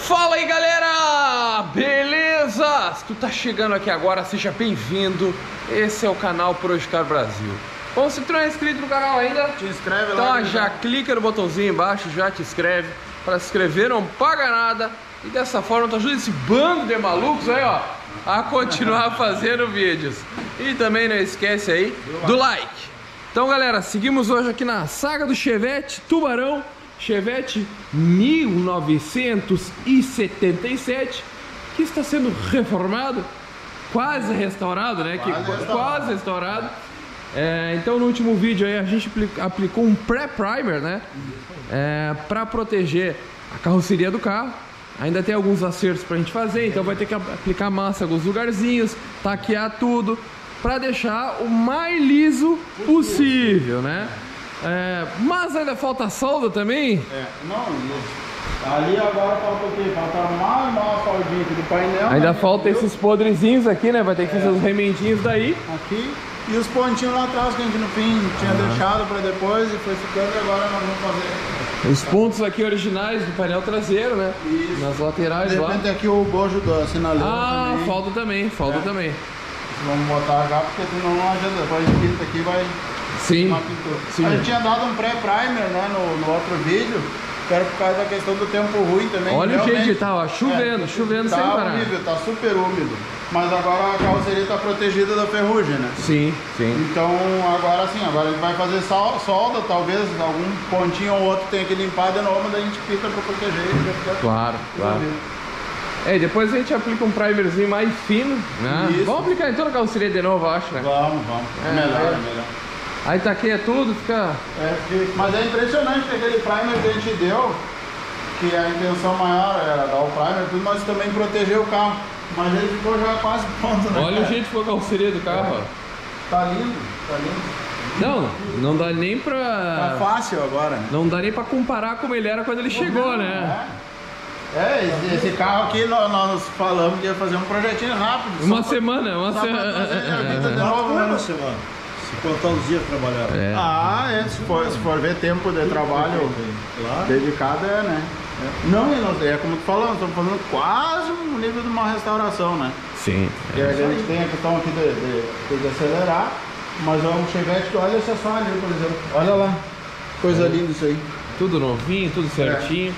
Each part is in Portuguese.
Fala aí, galera! Beleza? Se tu tá chegando aqui agora, seja bem-vindo. Esse é o canal Projetar Brasil. Bom, se tu não é inscrito no canal ainda, te inscreve então lá. Já clica no botãozinho embaixo, já te inscreve. Para se inscrever não paga nada. E dessa forma tu ajuda esse bando de malucos aí, ó, a continuar fazendo vídeos. E também não esquece aí do like. Então, galera, seguimos hoje aqui na saga do Chevette Tubarão. Chevette 1977, que está sendo reformado, quase restaurado, né? Quase restaurado. Então no último vídeo aí a gente aplicou um pré-primer, né? Para proteger a carroceria do carro. Ainda tem alguns acertos pra gente fazer, então vai ter que aplicar massa em alguns lugarzinhos, taquear tudo, para deixar o mais liso possível, né? Mas ainda falta solda também? Ali agora falta o quê? Falta uma soldinha aqui do painel. Ainda falta esses podrezinhos aqui, né? Vai ter que fazer os remendinhos daí. Aqui. E os pontinhos lá atrás que a gente no fim tinha deixado para depois e foi ficando, e agora nós vamos fazer. Os pontos aqui originais do painel traseiro, né? Isso. Nas laterais de lá. repente aqui o bojo da sinaleira também. Falta também. Vamos botar já, porque senão não adianta. Depois a gente pinta aqui vai... Sim. A gente tinha dado um pré-primer, né, no outro vídeo, que era por causa da questão do tempo ruim também. Olha o jeito que tá, ó, chovendo sem parar. Tá horrível, tá super úmido. Mas agora a carroceria tá protegida da ferrugem, né? Sim. Então agora sim, agora a gente vai fazer solda, talvez algum pontinho ou outro tenha que limpar de novo, daí a gente pinta pra proteger. Claro. Depois a gente aplica um primerzinho mais fino, né? Isso. Vamos aplicar em toda a carroceria de novo, eu acho, né? Vamos. Melhor. Aí taqueia tudo, fica... Mas é impressionante que aquele primer que a gente deu, que a intenção maior era dar o primer, tudo, mas também proteger o carro. Mas ele ficou já quase pronto, né? Olha o jeito que ficou a carroceria do carro, ó. Tá lindo. Não dá nem pra... Tá fácil agora. Não dá nem pra comparar como ele era quando ele chegou, né? Esse carro aqui nós falamos que ia fazer um projetinho rápido. Uma semana. Uma semana. Se contar os dias trabalharam. Se for ver tempo de trabalho dedicado, né? Não, é como tu falou, nós estamos fazendo quase um nível de uma restauração, né? Sim. E a gente tem a questão aqui de acelerar, mas é um Chevette, olha essa só ali, por exemplo. Olha lá, coisa linda isso aí. Tudo novinho, tudo certinho.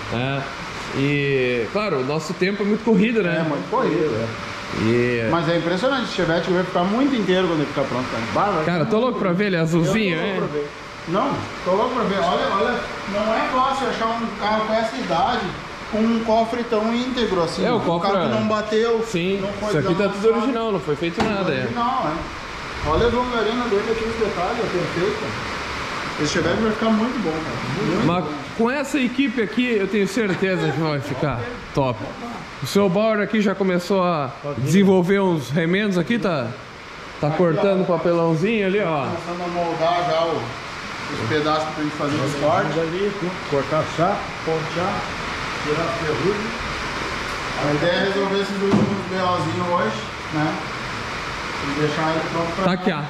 E, claro, o nosso tempo é muito corrido, né? É muito corrido, Mas é impressionante, o Chevette vai ficar muito inteiro quando ele ficar pronto, Cara, tô louco pra ver ele azulzinho, Não, tô louco pra ver. Olha, não é fácil achar um carro com essa idade com um cofre tão íntegro assim. O cofre carro que não bateu. Sim, não foi isso aqui tá tudo original, não foi feito nada. Olha a longarina dele aqui, os detalhes, é perfeito. Esse Chevette vai ficar muito bom, cara. Mas com essa equipe aqui, eu tenho certeza que vai ficar top. O seu Bauer aqui já começou a desenvolver uns remendos aqui, tá cortando o papelãozinho ali, ó. Começando a moldar já os pedaços pra gente fazer os cortes. Ali, cortar chá, pontear, tirar a ferrugem. A ideia é resolver esses últimos BOzinhos hoje, né? E deixar ele pronto pra taquear.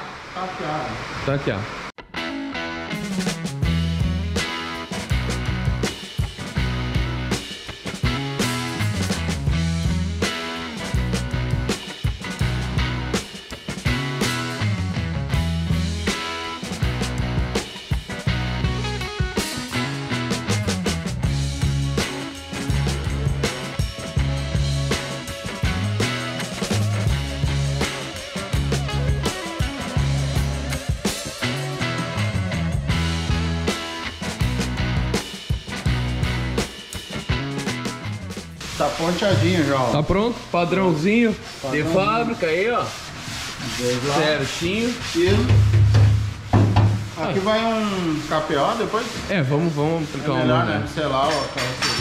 Tá ponteadinho já, ó. Tá pronto, padrãozinho de fábrica aí, ó. Certinho. Aqui vai um KPO depois? Vamos aplicar um melhor, novo, né? Sei lá, ó, carroceria.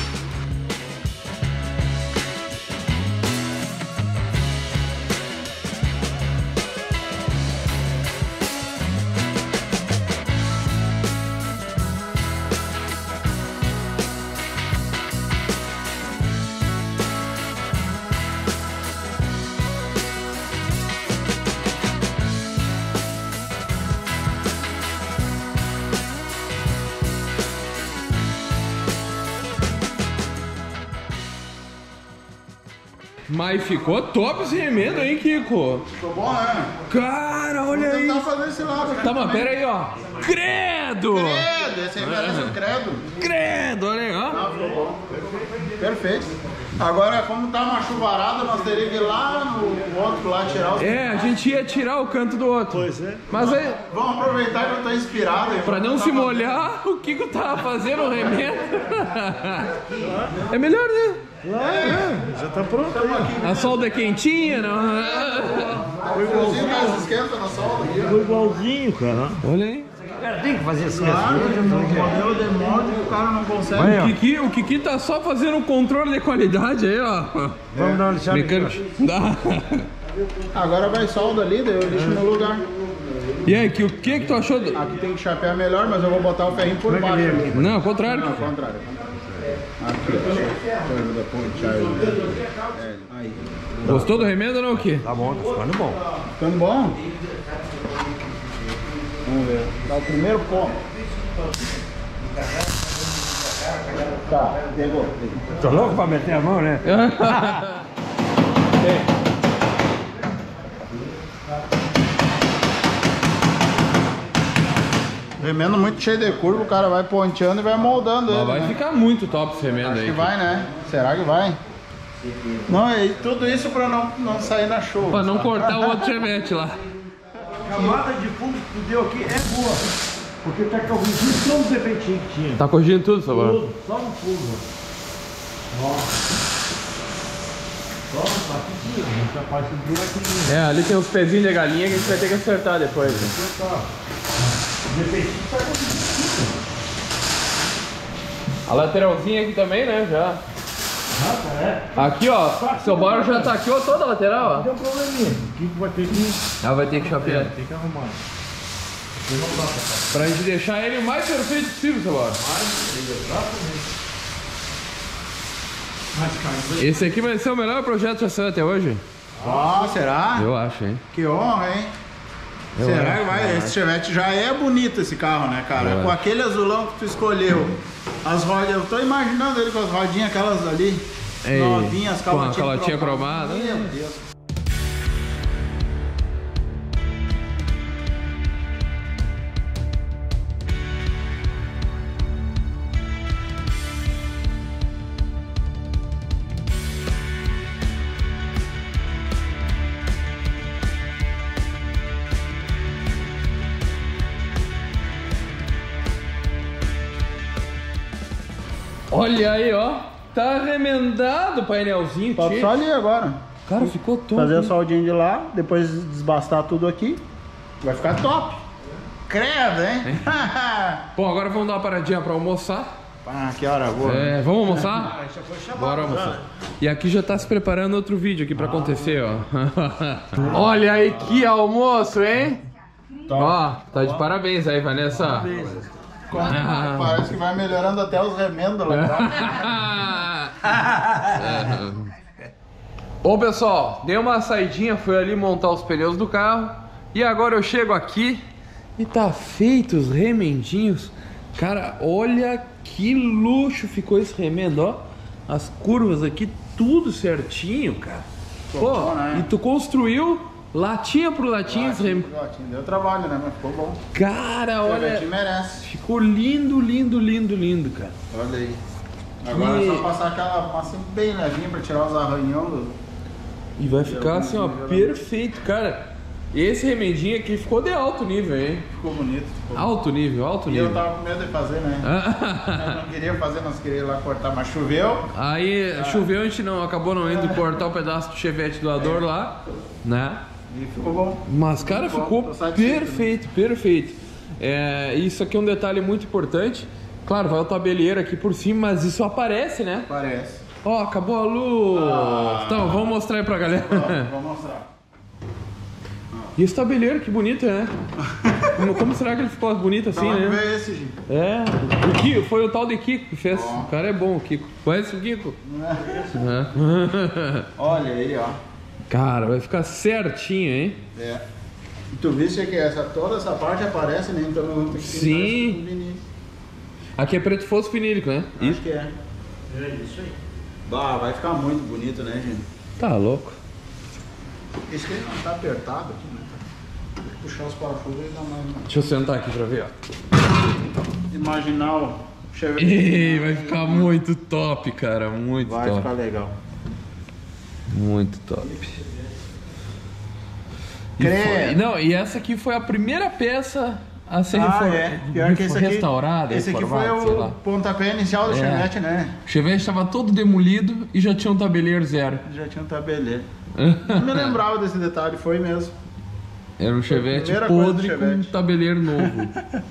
Mas ficou top esse remendo, hein, Kiko? Ficou bom, né? Cara, olha aí. Vou tentar fazer esse lado aqui. Tá, mas pera aí, ó. Credo! Credo, esse aí merece um credo. Credo, olha aí, ó. Ah, ficou bom. Perfeito. Agora, como tá uma chuvarada, nós teríamos que ir lá no outro lá tirar os... É, a gente ia tirar o canto do outro. Pois é. Mas aí, Vamos aproveitar que eu tô inspirado. Aí, pra não se molhar, o Kiko tava fazendo o remendo. É melhor, né? Já tá pronto aí. A solda é quentinha, não? Inclusive, mas esquenta na solda aqui, ó. Ficou igualzinho, cara. Olha aí. Cara, tem que fazer assim. Claro, modelo de molde que o cara não consegue. O Kiki tá só fazendo um controle de qualidade aí, ó. Vamos dar uma lixada. Mecânico. Dá. Agora vai solda ali, daí eu lixo no lugar. E aí, o que tu achou? Aqui tem que chapear melhor, mas eu vou botar o ferrinho por baixo. Não, ao contrário. Não, ao contrário. Aqui, ó. Aí. Gostou do remendo ou não, Kiki? Tá bom, tá ficando bom. Ficando bom? Vamos ver. Dá o primeiro ponto. Tá, pegou. Tô louco pra meter a mão, né? Remendo muito cheio de curva, o cara vai ponteando e vai moldando ele. Vai né? ficar muito top esse remendo Acho aí. que vai, né? Será que vai? Não, e tudo isso pra não sair na chuva. Pra não cortar o outro chevette lá. A camada de fundo que tu deu aqui é boa. Porque tá corrigindo só os defeitinhos que tinha. Tá corrigindo tudo, Sabor? Tudo, só no fundo. Ó. Só aqui tinha, essa parte dura aqui. É, ali tem uns pezinhos de galinha que a gente vai ter que acertar depois. Né? O defeitinho tá corrigindo. A lateralzinha aqui também, né? Já. Aqui, ó. Seu Bora já taqueou toda a lateral, ó. Não tem um probleminha. O que vai ter que... Vai ter que chapear. Tem que arrumar. Pra gente deixar ele o mais perfeito possível, seu Bora. Esse aqui vai ser o melhor projeto já saiu até hoje? Ó, será? Eu acho, hein? Que honra, hein? Será que vai? Esse Chevette já é bonito esse carro, né, cara? Com aquele azulão que tu escolheu. As rodas, eu tô imaginando ele com as rodinhas aquelas ali. Ei, novinhas, com a calotinha cromada. Meu Deus. Olha aí, ó. Tá remendado o painelzinho, Falta só ali agora. Cara, ficou top. Fazer a soldinha de lá, depois desbastar tudo aqui. Vai ficar top. Credo, hein? Bom, agora vamos dar uma paradinha pra almoçar. Ah, que hora boa. É, vamos almoçar? Bora almoçar. E aqui já tá se preparando outro vídeo aqui pra acontecer, ó. Olha aí que almoço, hein? Ó, tá de parabéns aí, Vanessa. Parece que vai melhorando até os remendos lá. Bom, pessoal, dei uma saidinha, fui ali montar os pneus do carro. E agora eu chego aqui e tá feito os remendinhos. Cara, olha que luxo ficou esse remendo, ó. As curvas aqui, tudo certinho, cara. Pô, bom, né? E tu construiu latinha por latinha esse remendo. Deu trabalho, né? Mas ficou bom. Cara, O olha, Chevette merece. ficou lindo, lindo, lindo, lindo, cara. Olha aí. Agora é só passar aquela massa bem levinha pra tirar os arranhão do... E vai ficar assim, ó, perfeito, cara. Esse remendinho aqui ficou de alto nível, hein? Ficou bonito. Ficou... Alto nível, alto E nível. eu tava com medo de fazer, né? Eu não queria fazer, nós queríamos ir lá cortar, mas choveu. Aí choveu, a gente não, acabou não indo cortar o pedaço do Chevette doador lá, né? E ficou bom. Mas, cara, ficou Tô satisfeito, perfeito, perfeito. É, isso aqui é um detalhe muito importante. Claro, vai o tabelheiro aqui por cima, mas isso aparece, né? Parece. Ó, acabou a luz. Então, vamos mostrar aí pra galera. Vou mostrar. E esse tabelheiro, que bonito, né? Como será que ele ficou bonito assim, Então, né? vamos ver esse, gente. É, o Kiko, foi o tal de Kiko que fez. O cara é bom, o Kiko. Conhece o Kiko? Olha aí, ó. Cara, vai ficar certinho, hein? É. E tu viste que toda essa parte aparece, né? Então não tem que Sim. pintar isso com Aqui é preto fosfo vinílico, né? Acho que é. É isso aí. Bah, vai ficar muito bonito, né, gente? Tá louco. Esse aqui não tá apertado aqui, né? Tem que puxar os parafusos e dar mais. Deixa eu sentar aqui pra ver, ó. Imaginar o Chevette. Ei, vai ficar muito top, cara. Muito Vai top. ficar legal. Muito top. Não, e essa aqui foi a primeira peça a ser Pior que esse aqui, restaurada. Esse aqui foi o pontapé inicial do Chevette, né? O Chevette estava todo demolido e já tinha um tabeleiro zero. Já tinha um tabeleiro. Não me lembrava desse detalhe, foi mesmo. Era um Chevette Primeira coisa do podre com Chevette. um tabeleiro novo.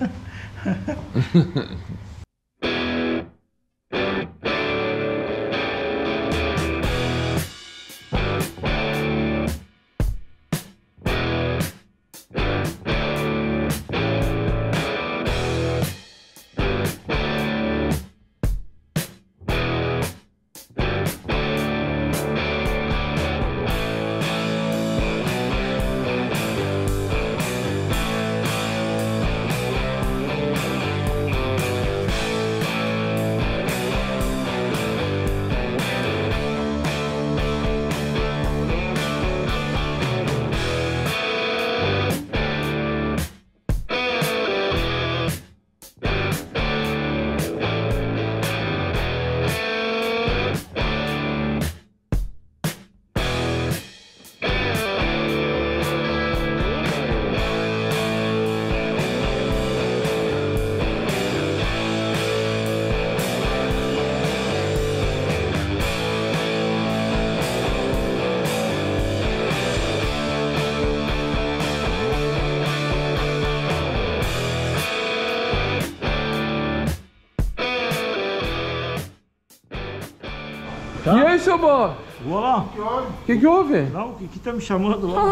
Tá? E aí, seu Bob? Vou lá. O que houve? Não, o que tá me chamando lá?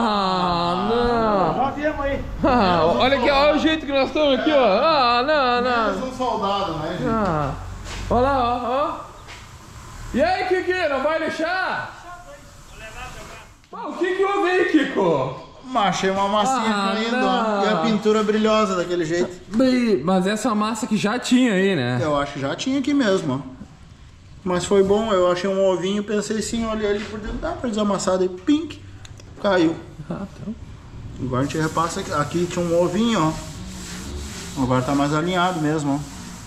Ah, Já viemos aí. não. Ah, olha aqui, olha o jeito que nós estamos aqui, ó. Ah, Menos não. um soldado, né, gente? Ah. Olha lá, ó. E aí, Kiki, não vai deixar? Ah, o que houve aí, Kiko? Achei uma massinha caindo, ó. E a pintura brilhosa daquele jeito. Bem, mas essa massa que já tinha aí, né? Eu acho que já tinha aqui mesmo, ó. Mas foi bom, eu achei um ovinho, pensei assim, olhei ali por dentro, dá pra desamassar, daí pink, caiu. Ah, tá. Agora a gente repassa aqui, tinha um ovinho, ó. Agora tá mais alinhado mesmo, ó.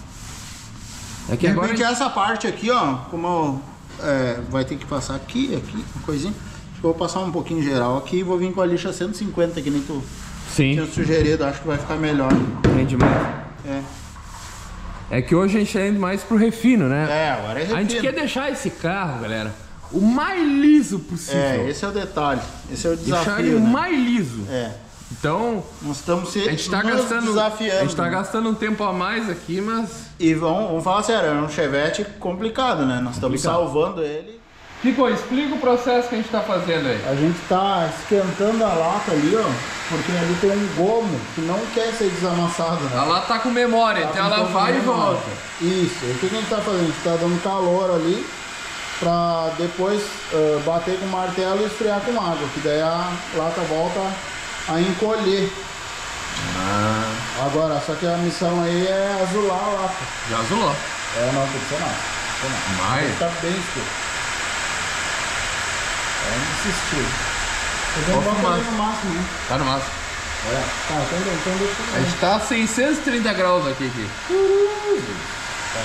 É que agora... Que essa parte aqui, ó, como vai ter que passar aqui, uma coisinha. Acho que eu vou passar um pouquinho geral aqui e vou vir com a lixa 150, que nem tu tinha Sim, sugerido, acho que vai ficar melhor. rende mais. É, É que hoje a gente tá indo mais pro refino, né? agora é A gente refino. quer deixar esse carro, galera, o mais liso possível. Esse é o detalhe, esse é o Deixar desafio, ele o né? mais liso. Então, nós estamos a gente tá nos gastando, desafiando. a gente tá gastando um tempo a mais aqui, mas... E vamos falar sério, é um Chevette complicado, né? Nós estamos salvando ele. Kiko, explica o processo que a gente tá fazendo aí. A gente tá esquentando a lata ali, ó, porque ali tem um gomo que não quer ser desamassado, né? Ela tá com memória, então ela vai e volta. Isso, o que a gente tá fazendo? A gente tá dando calor ali pra depois bater com o martelo e esfriar com água, que daí a lata volta a encolher. Agora, só que a missão aí é azular a lata. Já azulou. Não, tem que ser não. Mas... Tá bem escuro. Insistir. Eu vou botar no máximo, né? Tá no máximo. Olha. Tá, então deixa eu ver. A gente tá a 630 graus aqui. Tá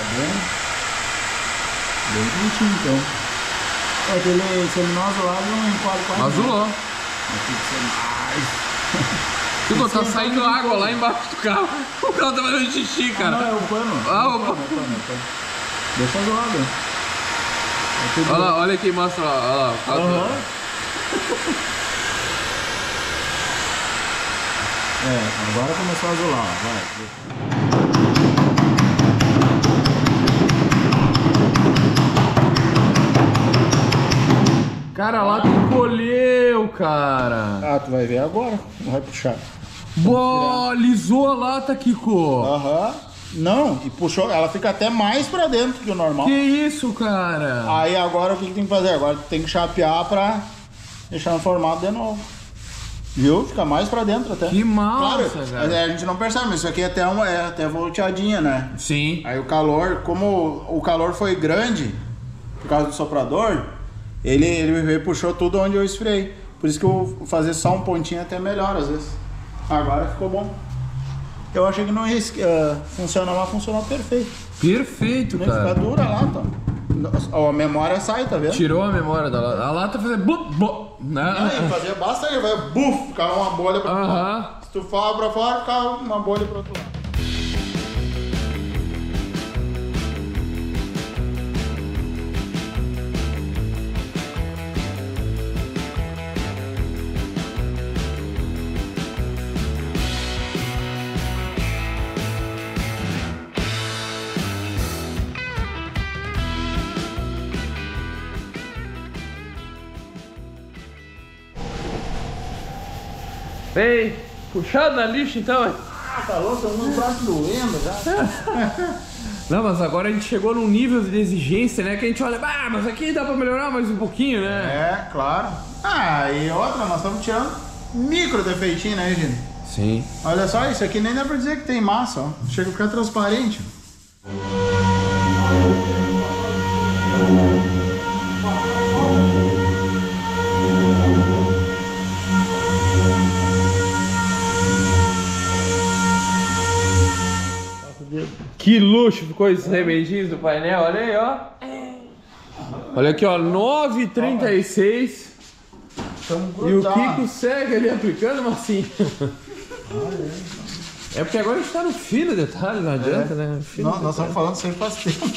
bem quentinho então. É que ele, se ele não azular, ele não encolhe quase. Azulou. Mas tem que ser mais. Kiko, tá saindo água lá embaixo do carro. O carro tá fazendo xixi, cara. Não, é o pano. Ah, o pano. Deixa azulado. Olha lá, olha aqui, mostra lá. Olha lá, o carro. Agora começou a azular, ó. Vai. Cara, lá encolheu, cara. Ah, tu vai ver agora. Não vai puxar. Lisou a lata, Kiko. Não, e puxou, ela fica até mais pra dentro que o normal. Que isso, cara? Aí agora o que tem que fazer? Agora tem que chapear pra deixar no formato de novo. Viu? Fica mais pra dentro até. Que massa, claro, cara. a gente não percebe, mas isso aqui é até volteadinha, né? Sim. Aí o calor, como o calor foi grande por causa do soprador, ele puxou tudo onde eu esfriei. Por isso que eu vou fazer só um pontinho até melhor às vezes. Agora ficou bom. Eu achei que não ia funcionar, mas funcionou perfeito. Perfeito, Nem cara. fica dura a lata. A memória sai, tá vendo? Tirou a memória da lata. A lata fazia né? Fazia bastante, vai buf, ficava uma bolha pra outro Aham. lado. Se tu fala pra fora, ficava uma bolha pro outro lado. Ei, puxado na lixa então, Tá louco, tô no braço doendo já. Não, mas agora a gente chegou num nível de exigência, né? Que a gente olha, mas aqui dá pra melhorar mais um pouquinho, né? É, claro. E outra, nós estamos tirando micro defeitinho, né, gente? Sim. Olha só, isso aqui nem dá pra dizer que tem massa, ó. Chega a ficar transparente. Que luxo ficou esses remedinhos do painel, olha aí, ó. Olha aqui, ó, 9h36. E o Kiko segue ali aplicando, mas assim. É porque agora a gente tá no fino detalhe, não adianta, né? Nós estamos falando sempre faz tempo.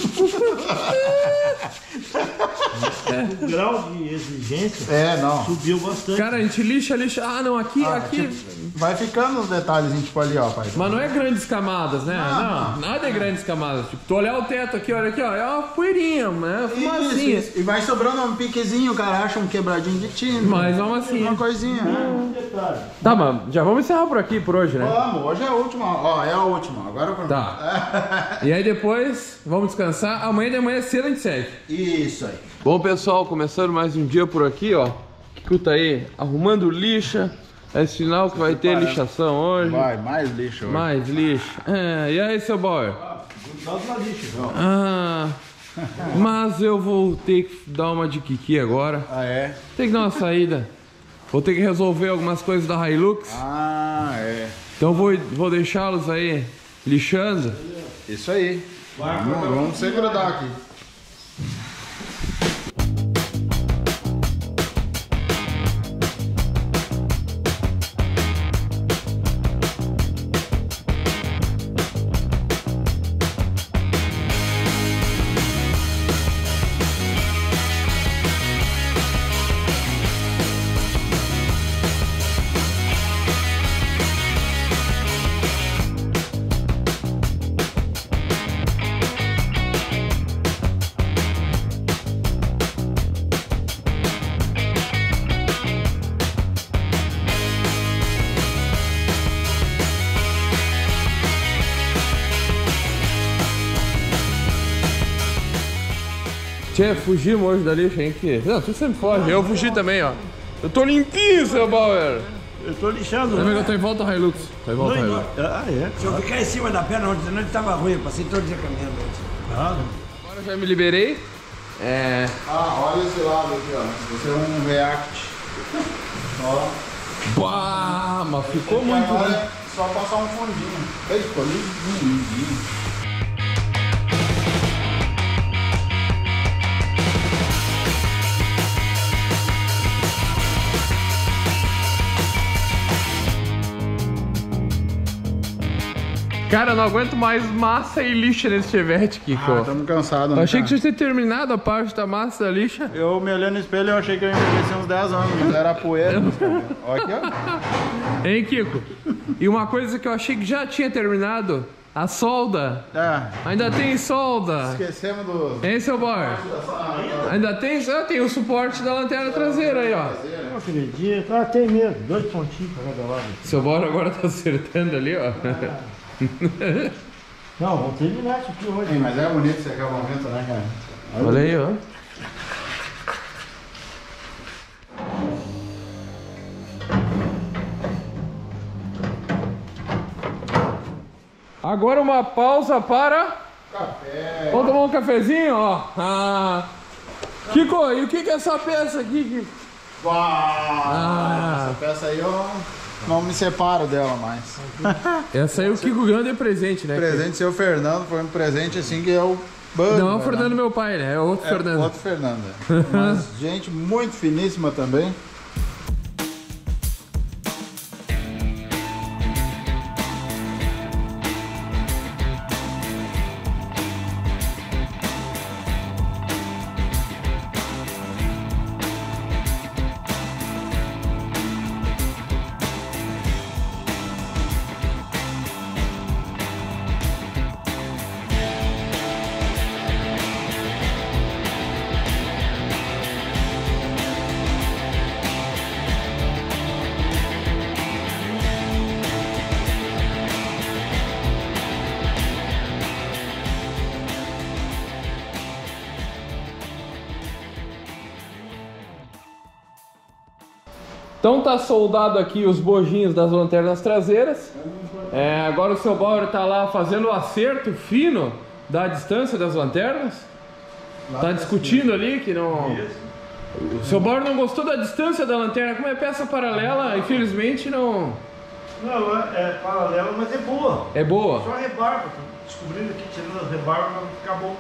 O grau de exigência Não. subiu bastante. Cara, a gente lixa. Ah, não, aqui. Tipo, vai ficando os detalhes, tipo ali, ó, pai. Mas não é grandes camadas, né? Não, nada é grandes camadas. Tipo, tu olhar o teto aqui, olha aqui, ó, é uma poeirinha, né? Uma fumacinha. Isso. E vai sobrando um piquezinho, o cara acha um quebradinho de tinta. Mais uma massinha. Uma coisinha, né? Tá, mas já vamos encerrar por aqui por hoje, né? Vamos, hoje é a última, ó, é a última. Agora pra Tá. E aí depois, vamos descansar. Amanhã de manhã cedo a gente segue. Isso aí. Bom, pessoal, começando mais um dia por aqui, ó. Kiko tá aí arrumando lixa. É sinal que vai ter lixação hoje. Vai, mais lixo hoje. Mais lixa. E aí, seu Bauer? Mas eu vou ter que dar uma de Kiki agora. É? Tem que dar uma saída. Vou ter que resolver algumas coisas da Hilux. É. Então vou deixá-los aí lixando. Isso aí. Vamos se grudar aqui. Tchê, fugimos hoje da lixa, hein? Não, tu sempre foge. Eu fugi também, ó. Eu tô limpinho, seu Bauer. Eu tô lixando. Também que eu tô em volta ao Hilux. Tô em volta ao Hilux. É? Se eu ficar em cima da perna ontem, não estava ruim, eu passei todo dia caminhando ontem. Agora já me liberei. Olha esse lado aqui, ó. Esse é um React. Ó. Bah, mas ficou muito Agora bom. é só passar um fundinho. Ele ficou lisinho. Cara, eu não aguento mais massa e lixa nesse Chevette, Kiko. Estamos cansados, Eu né? achei que tinha terminado a parte da massa da lixa. Eu me olhando no espelho, eu achei que eu envelheci uns 10 anos, mas era poeira. Olha aqui, ó. Hein, Kiko? E uma coisa que eu achei que já tinha terminado, a solda. Ainda tem solda. Esquecemos do... Hein, seu Bauer? Ainda tem? Tem o suporte da lanterna traseira aí, ó. Não acredito. Tem mesmo. 2 pontinhos pra cada lado. Seu Bauer agora tá acertando ali, ó. Não, vou terminar isso aqui hoje. Mas é bonito esse acabamento, né, cara? Olha aí, ó. Agora uma pausa para... Café. Vamos tomar um cafezinho, ó. Kiko, e o que é essa peça aqui, Kiko? Essa peça aí eu não me separo dela mais. Essa aí o Kiko ganhou de presente, né? Presente seu Fernando, foi um presente assim que eu... Não é o Fernando meu pai, né? É outro Fernando. Outro Fernando. Mas gente muito finíssima também. Então tá soldado aqui os bojinhos das lanternas traseiras. Agora o seu Bauer tá lá fazendo o acerto fino da distância das lanternas. Tá discutindo ali que não... O seu Bauer não gostou da distância da lanterna. Como é peça paralela, infelizmente não... Não, é paralela, mas é boa. É boa. Só a rebarba. Descobrindo aqui, tirando a rebarba pra ficar bom.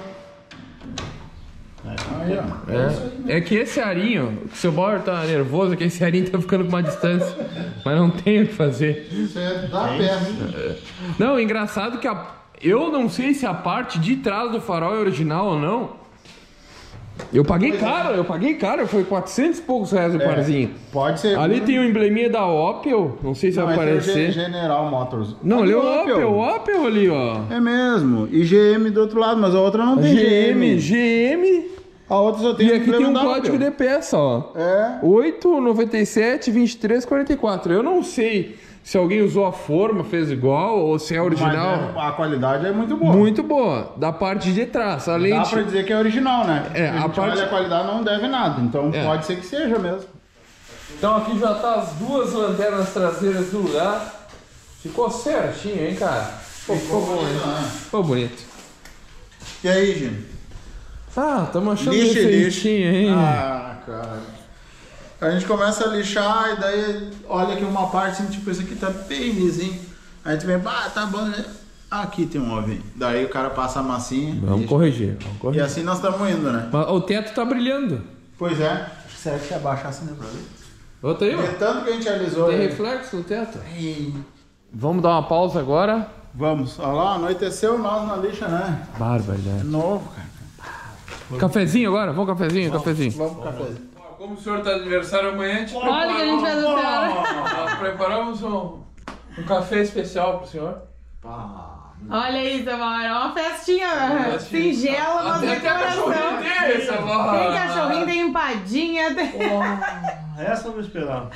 É que esse arinho, o seu Bauer tá nervoso, que esse arinho tá ficando com uma distância, mas não tem o que fazer. Isso é da peça. Não, engraçado que eu não sei se a parte de trás do farol é original ou não. Eu paguei caro, foi 400 e poucos reais o parzinho. Pode ser. Ali tem o embleminha da Opel, não sei se vai aparecer. General Motors. Não, ali é o Opel ali, ó. É mesmo. E GM do outro lado, mas a outra não tem GM. A outra só tem. E aqui tem um código de peça, ó. 897 23 44. Eu não sei se alguém usou a forma, fez igual, ou se é original. Mas a qualidade é muito boa. Muito boa. Da parte de trás. A lente... Dá pra dizer que é original, né? A parte... olha, a qualidade não deve nada. Então pode ser que seja mesmo. Então aqui já tá as duas lanternas traseiras do lugar. Ficou certinho, hein, cara? Ficou bonito. Né? Ficou bonito. E aí, Gino? Estamos achando defeitinho, hein? Cara. A gente começa a lixar e daí olha aqui uma parte assim, tipo, isso aqui tá bem lisinho. Aí a gente vem, tá bom, né? Aqui tem um ovinho. Daí o cara passa a massinha. Vamos corrigir. E assim nós estamos indo, né? Mas o teto tá brilhando. Pois é. Será que se abaixar assim, né, pra ver? Outra aí, ó. É tanto que a gente alisou. Tem reflexo no teto. Vamos dar uma pausa agora. Vamos. Olha lá, anoiteceu nós na lixa, né? Barbaridade. De novo, cara. Cafezinho agora? Vamos cafezinho? Vamos cafezinho. Como o senhor está de aniversário amanhã, a gente olha que a gente faz a senhora. Nós preparamos um café especial pro senhor. Olha isso, amor. É uma festinha singela, mas até decoração. Tem cachorrinho, tem empadinha. Essa eu não esperava.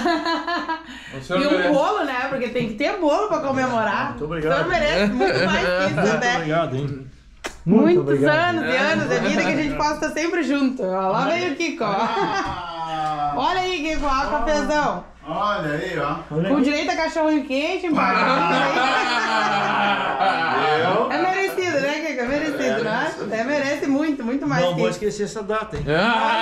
E um bolo, né? Porque tem que ter bolo pra comemorar. Muito obrigado. O senhor merece muito mais que isso, Muito até. obrigado, hein? Muitos anos e anos de vida que a gente possa estar sempre junto. Ó, lá veio o Kiko, ó. Olha aí, Kiko, ó, cafezão. Olha aí, ó. Com direito a cachorrinho quente, embaixo. É merecido, né, Kiko? É merecido, não é? É, merece muito, muito mais. Não vou esquecer essa data, hein?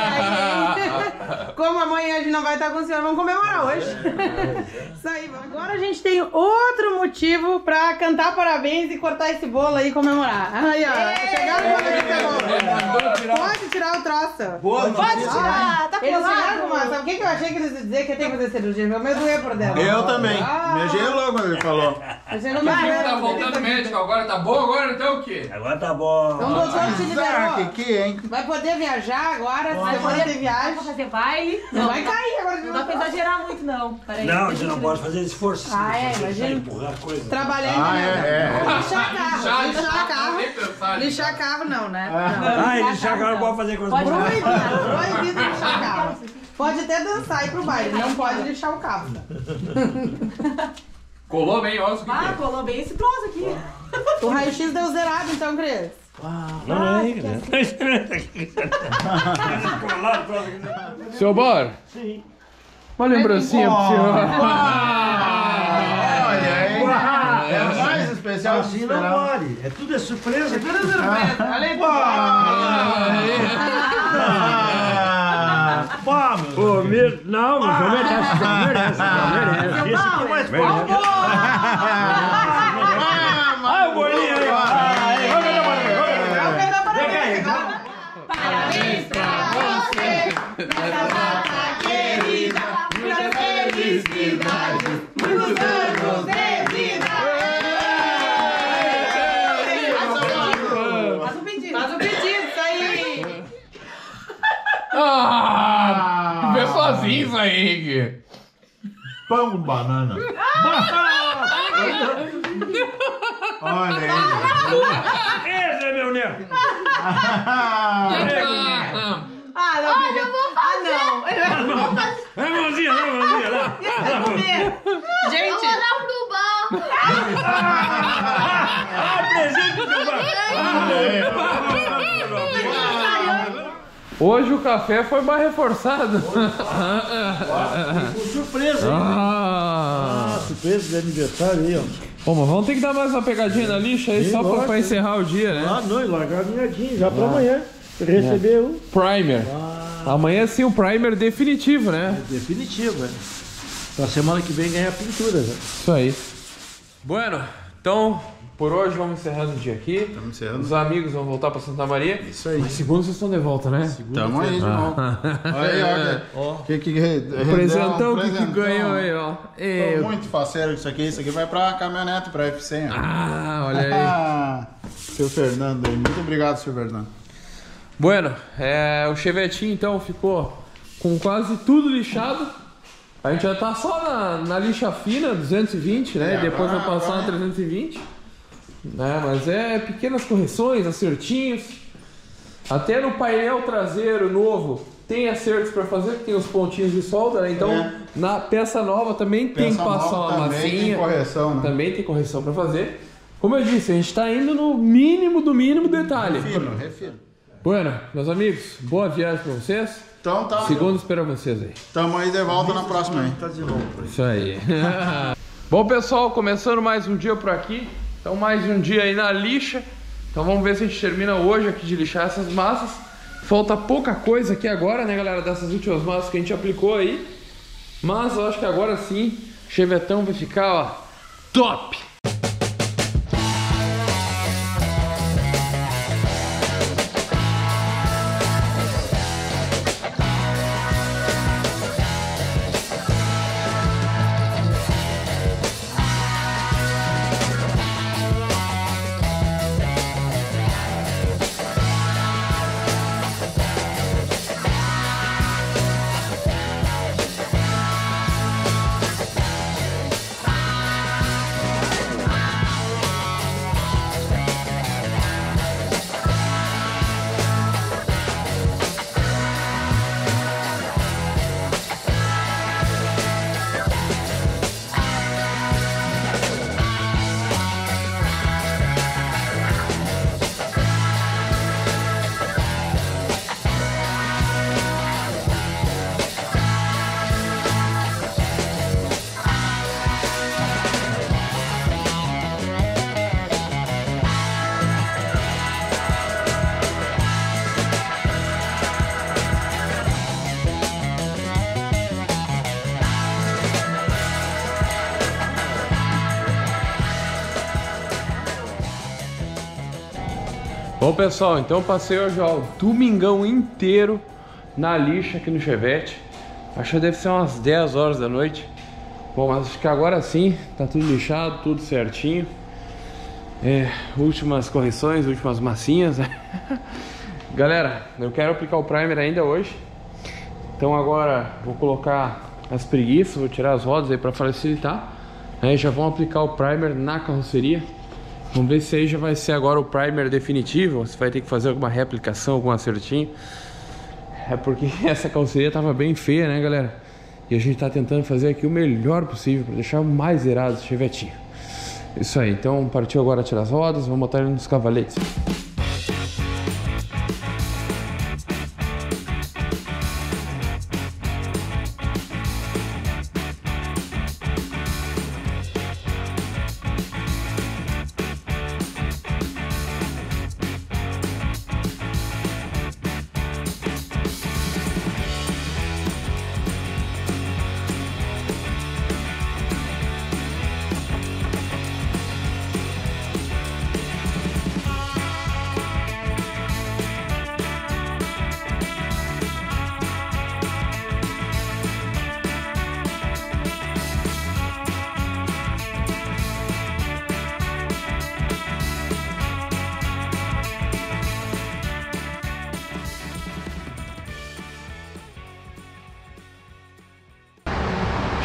Como amanhã a gente não vai estar com o senhor, vamos comemorar hoje. Isso aí, vamos. Agora a gente tem outro motivo pra cantar parabéns e cortar esse bolo aí e comemorar. Aí, ó. Chegaram o bolo aqui, tá bom. Pode tirar o troço. Pode tirar, tá Eles colado. tiraram, mas sabe o que eu achei que eles iam dizer que ia ter que fazer cirurgia? Meu medo é por dentro. Eu também. Me gelou quando ele falou. Você não vai Tá voltando médico agora, tá bom agora? Então o quê? Agora tá bom. Então o doutor te liberou. Que, hein? Vai poder viajar agora, vai poder ter viagem. Pra fazer baile. Não vai cair agora. Não dá pra exagerar muito, não. Peraí. Não, você não pode fazer esforço. Ah, é, imagina. Empurrar coisa. Trabalhar lixar carro. Lixar carro. Lixar carro não, né? Ah, eles chagaram, pode fazer coisa boa. Proibido lixar carro. Pode até dançar e ir pro baile, não pode lixar o carro. Colou bem, olha o que Ah, colou bem esse troço aqui. O raio-x deu zerado então, Cris. Não, é aí, né? Seu Bor, Sim. uma lembrancinha pro senhor. Olha aí. É mais especial. Assim não pode. É tudo surpresa. Tudo surpresa. Olha aí. Pá, meu. Pô, não, mas não merece, não merece, não merece. Esse aqui é mais forte. Ah, o bolinho aí, ó. Parabéns pra você, nessa data querida, muitas felicidades, muitos anos de vida. Faz um pedido. Faz um pedido, isso aí. Vê sozinho isso aí, Henrique. Pão com banana. Olha aí. Esse é meu neto. Ah, não, eu vou fazer. Ah, não. É mãozinha, lá. Gente. Eu vou dar pro bar. Presente do Hoje o café foi mais reforçado. Surpresa, hein? Surpresa de aniversário aí, ó. Bom, mas vamos ter que dar mais uma pegadinha na lixa aí, Sim, só lógico. pra encerrar o dia, né? Ah, não, e largar alinhadinho já pra amanhã. Receber o Primer. Amanhã sim o primer definitivo, né? definitivo, velho. Pra semana que vem ganhar pintura, velho. Isso aí. Bueno, então por hoje vamos encerrando o dia aqui. Estamos encerrando. Os amigos vão voltar pra Santa Maria. Isso aí. Mas segundo vocês estão de volta, né? Tamo aí de novo. Olha aí, ó. O presentão que ganhou aí, ó. Tô muito faceiro isso aqui. Isso aqui vai pra caminhonete, pra F100, ó. Olha aí. Seu Fernando aí. Muito obrigado, seu Fernando. Bueno, o chevetinho então ficou com quase tudo lixado. A gente já tá só na lixa fina, 220, né? Depois vai passar na 320. Né? Mas pequenas correções, acertinhos. Até no painel traseiro novo tem acertos para fazer, que tem os pontinhos de solda, né? Então na peça nova também tem que passar uma massinha. Tem correção, né? Também tem correção para fazer. Como eu disse, a gente tá indo no mínimo do mínimo detalhe. Refino. Bueno, meus amigos, boa viagem para vocês. Então tá. Segundo espero vocês aí. Tamo aí de volta na próxima aí. Tá de novo. Isso aí. Bom, pessoal, começando mais um dia por aqui. Então mais um dia aí na lixa. Então vamos ver se a gente termina hoje aqui de lixar essas massas. Falta pouca coisa aqui agora, né, galera, dessas últimas massas que a gente aplicou aí. Mas eu acho que agora sim, o chevetão vai ficar, ó, top! Bom, pessoal, então passei hoje ó, o domingão inteiro na lixa aqui no Chevette. Acho que deve ser umas 10 horas da noite. Bom, mas acho que agora sim tá tudo lixado, tudo certinho. Últimas correções, últimas massinhas, né? Galera, eu quero aplicar o primer ainda hoje. Então agora vou colocar as preguiças, vou tirar as rodas aí para facilitar. Aí já vão aplicar o primer na carroceria. Vamos ver se aí já vai ser agora o primer definitivo, ou se vai ter que fazer alguma reaplicação, algum acertinho. É porque essa carroceria tava bem feia, né, galera? E a gente tá tentando fazer aqui o melhor possível para deixar o mais zerado esse chevetinho. Isso aí, então partiu agora tirar as rodas, vamos botar ele nos cavaletes.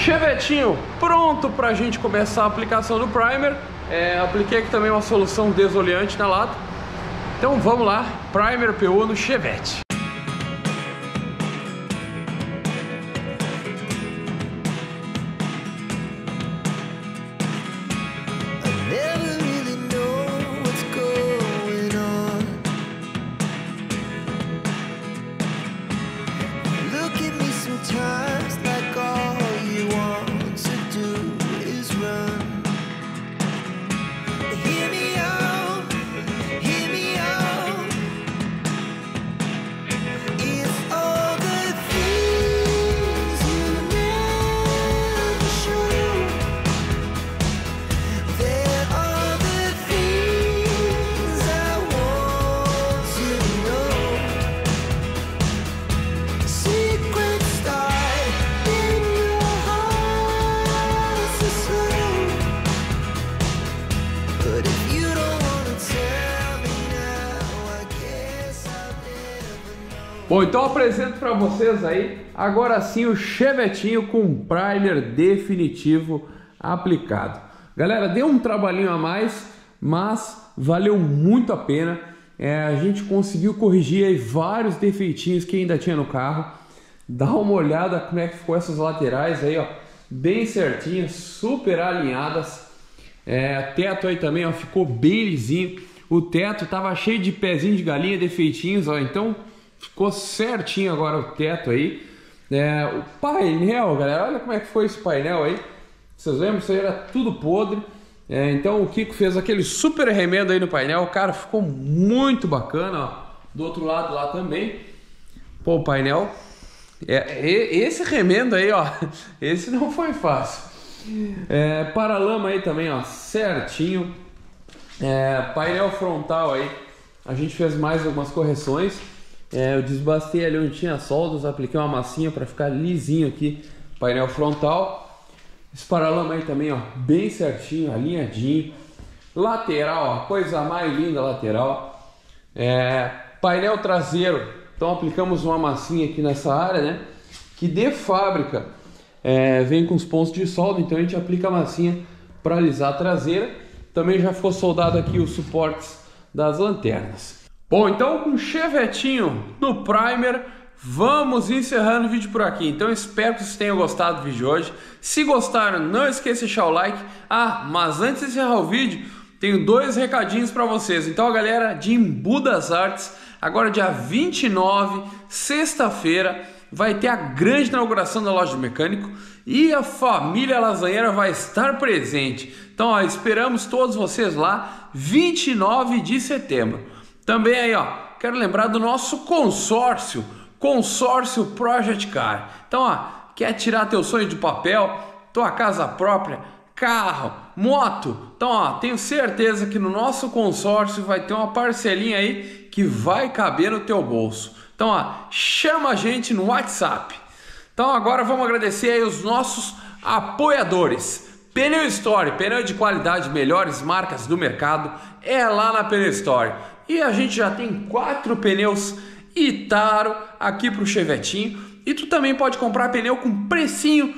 Chevetinho pronto pra gente começar a aplicação do primer. Apliquei aqui também uma solução desoleante na lata. Então vamos lá, primer PU no Chevette. Bom, então eu apresento para vocês aí, agora sim, o Chevetinho com primer definitivo aplicado. Galera, deu um trabalhinho a mais, mas valeu muito a pena. A gente conseguiu corrigir aí vários defeitinhos que ainda tinha no carro. Dá uma olhada como é que ficou essas laterais aí, ó, bem certinhas, super alinhadas. Teto aí também, ó, ficou bem lisinho. O teto tava cheio de pezinho de galinha, defeitinhos, ó, então ficou certinho agora o teto aí. O painel, galera, olha como é que foi esse painel aí. Vocês lembram? Isso aí era tudo podre. Então o Kiko fez aquele super remendo aí no painel. Cara, ficou muito bacana, ó. Do outro lado lá também. Pô, o painel. Esse remendo aí, ó. Esse não foi fácil. Paralama aí também, ó. Certinho. Painel frontal aí. A gente fez mais algumas correções. Eu desbastei ali onde tinha soldas, apliquei uma massinha para ficar lisinho aqui, painel frontal. Esse paralama aí também, ó, bem certinho, alinhadinho. Lateral, ó, coisa mais linda lateral. Painel traseiro, então aplicamos uma massinha aqui nessa área, né? Que de fábrica vem com os pontos de solda, então a gente aplica a massinha para alisar a traseira. Também já ficou soldado aqui os suportes das lanternas. Bom, então com o Chevetinho no primer, vamos encerrando o vídeo por aqui. Então espero que vocês tenham gostado do vídeo de hoje. Se gostaram, não esqueça de deixar o like. Mas antes de encerrar o vídeo, tenho 2 recadinhos para vocês. Então a galera de Embu das Artes, agora dia 29, sexta-feira, vai ter a grande inauguração da loja do mecânico e a família lasanheira vai estar presente. Então ó, esperamos todos vocês lá, 29 de setembro. Também aí, ó, quero lembrar do nosso consórcio Project Car. Então, ó, quer tirar teu sonho de papel, tua casa própria, carro, moto? Então, ó, tenho certeza que no nosso consórcio vai ter uma parcelinha aí que vai caber no teu bolso. Então, ó, chama a gente no WhatsApp. Então, agora vamos agradecer aí os nossos apoiadores. Pneu Store, pneu de qualidade, melhores marcas do mercado, é lá na Pneu Store. E a gente já tem 4 pneus Itaro aqui para o Chevetinho. E tu também pode comprar pneu com precinho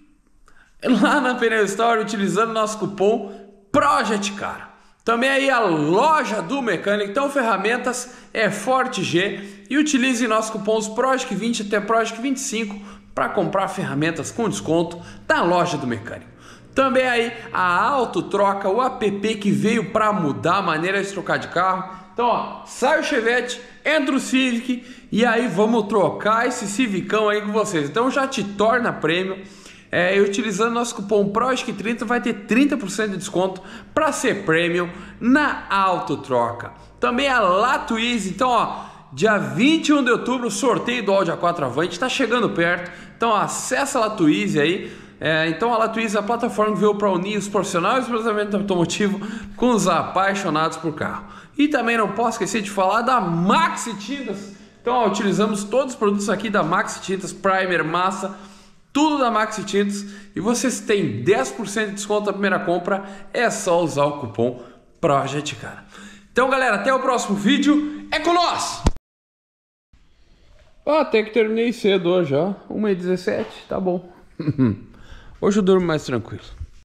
lá na Pneu Store utilizando nosso cupom PROJECTCAR. Também aí a loja do mecânico. Então ferramentas é Forte G. E utilize nossos cupons PROJEC20 até PROJEC25 para comprar ferramentas com desconto da loja do mecânico. Também aí a Autotroca, o app que veio para mudar a maneira de trocar de carro. Então, ó, sai o Chevette, entra o Civic e aí vamos trocar esse Civicão aí com vocês. Então já te torna prêmio. Utilizando nosso cupom PROJEC30 vai ter 30% de desconto para ser premium na Autotroca. Também a Latuize. Então, ó, dia 21 de outubro, sorteio do Audi A4 Avant está chegando perto. Então, ó, acessa a Latuize aí. Então a Latuize é a plataforma que veio para unir os profissionais do planejamento automotivo com os apaixonados por carro. E também não posso esquecer de falar da Maxi Tintas. Então ó, utilizamos todos os produtos aqui da Maxi Tintas, primer, massa, tudo da Maxi Tintas. E vocês têm 10% de desconto na primeira compra, é só usar o cupom PROJECTCAR. Então galera, até o próximo vídeo, é com nós! Até que terminei cedo hoje, ó, 1h17, tá bom. Hoje eu durmo mais tranquilo.